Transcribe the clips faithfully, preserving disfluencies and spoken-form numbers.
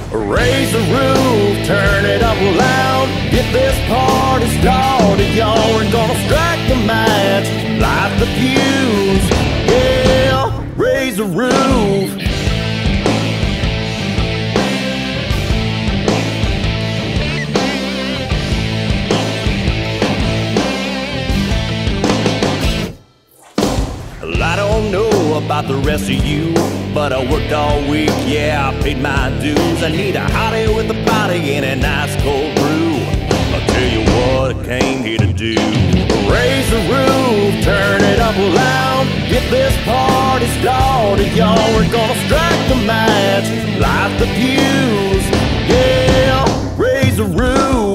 Raise the roof, turn it up loud. Get this party started, y'all. We're gonna strike the match, light the fuse. Yeah, raise the roof. Well, I don't know about the rest of you, but I worked all week, yeah, I paid my dues. I need a hottie with a body and a nice cold brew. I'll tell you what I came here to do. Raise the roof, turn it up loud. Get this party started, y'all. We're gonna strike the match, light the fuse. Yeah, raise the roof.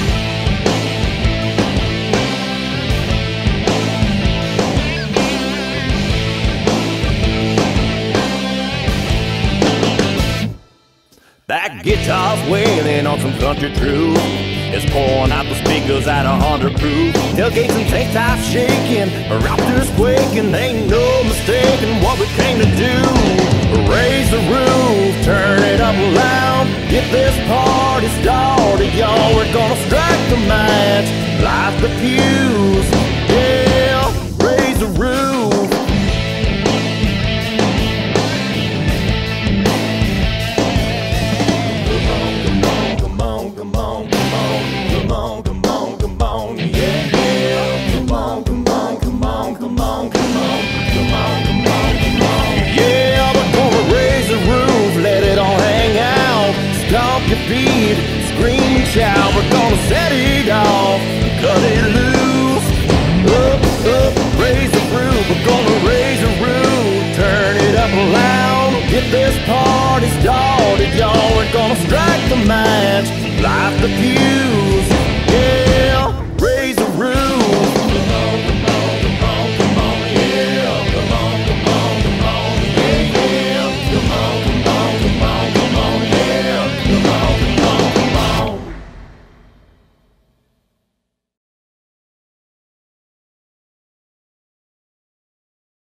That guitar's wailing on some country truth. It's pouring out the speakers at a hundred proof. Tailgates and tank tops shaking, rafters quaking. Ain't no mistaking what we came to do. Raise the roof, turn it up loud. Get this party started, y'all. We're gonna strike the match, light the fuse. Yeah, raise the roof. Your feet, scream and shout. We're gonna set it off, cut it loose. Up, up, raise the roof. We're gonna raise the roof, turn it up loud. Get this party started, y'all. We're gonna strike the match, light the fuse.